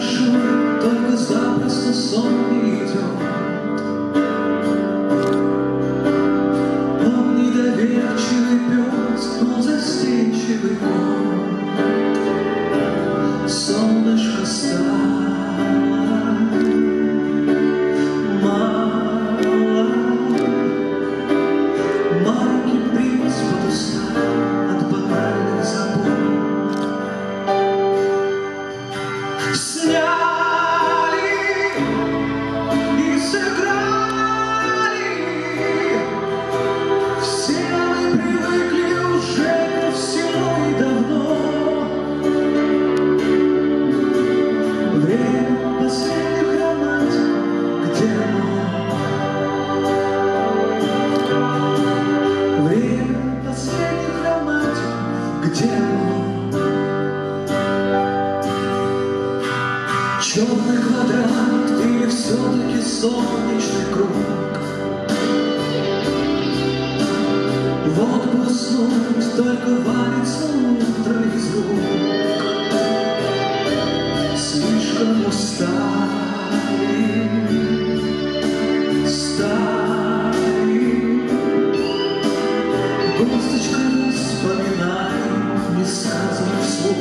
большой, только запросто сон не идет. Он недоверчивый пес, он застенчивый кот. Солнышко стало мало, маленький принц подустал от банальных забот. Сняли и сыграли, все мы привыкли уже ко всему и давно. Время последних романтик, где оно? Время последних романтик, где оно? Черный квадрат или все-таки солнечный круг? Вот бы уснуть, только валится утро из рук. Слишком устали, горсточкой вспоминаем, не сказано вслух.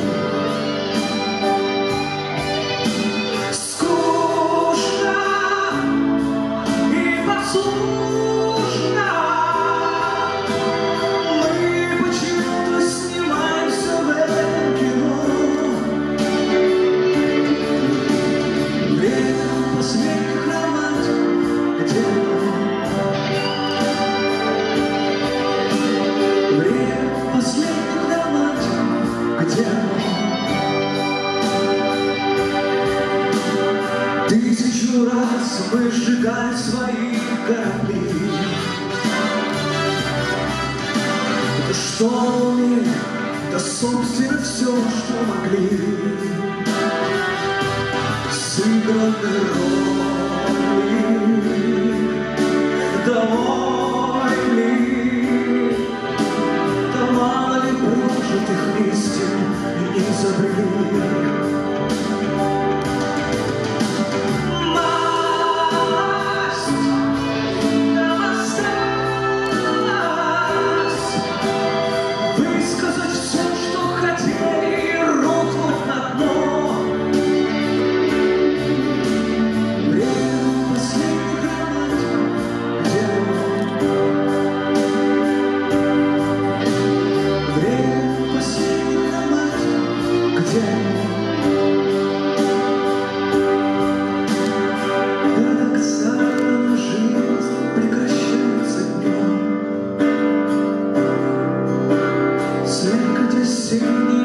Тысячу раз мы сжигали свои корабли. Да что мы умели, да собственно все, что могли. Сыграны роли, довольны, да мало ли прожитых истин и не забыли. Парадоксально жизнь прекращается днем. Слегка сильнее.